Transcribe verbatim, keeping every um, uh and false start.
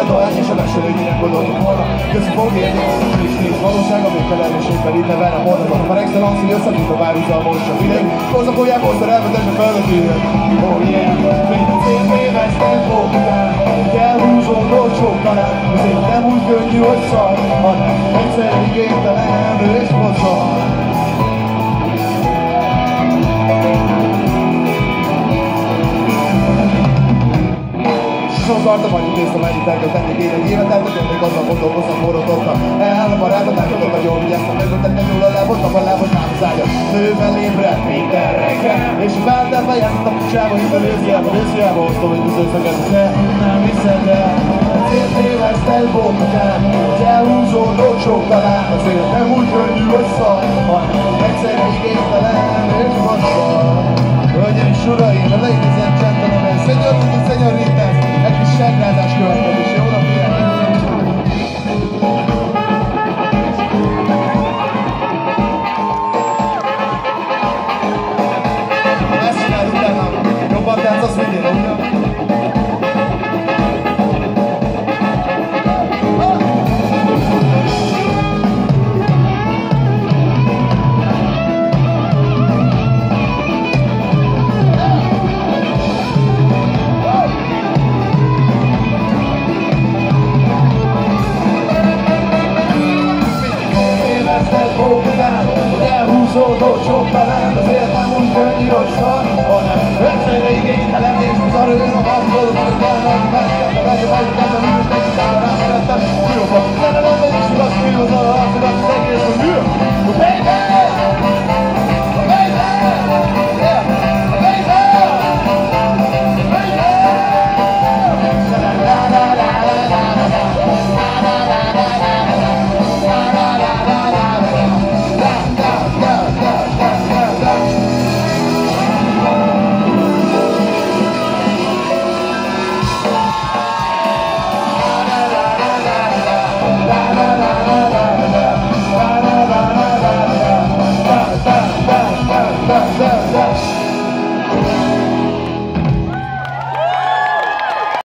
Dohány és a mesélő, hogy minek gondoltuk volna. Közben fog érni, és néz valóság, ami felelősségben itt neven a mondatot. Par excellence, hogy összetűnt a párhuzamos a vidék. Konzakoljából szerelmetesbe felvetően. Oh yeah, mint a célméves tempó után, hogy elhúzom dolcsók talán. Azért nem úgy könnyű, hogy szar, hanem egyszer igénytelen és hozzal. Sosem tartom, hogy intéztem ennyit elkötetni kéne egy évet, eltökött még azzal gondolkoztam, forrotottam el a barátot, elkötött, hogy jól vigyáztam, megmondtam, hogy jól elbottam a lábot, nem az ágya. Nővel ébredt minden reggel, és a váltában járt a pucsába, itt a nőzjába, nőzjába hoztam, hogy az összeget, de nem hiszed el. Azért éves tempók után, hogy elhúzó dolcsók talán, azért nem úgy könnyű, hogy szar, hanem egyszerre igénytelen és vasszal. Hölgyeim és uraim, ladies and gentlemen, señoritas, señoritas, egy kis segrázás következik.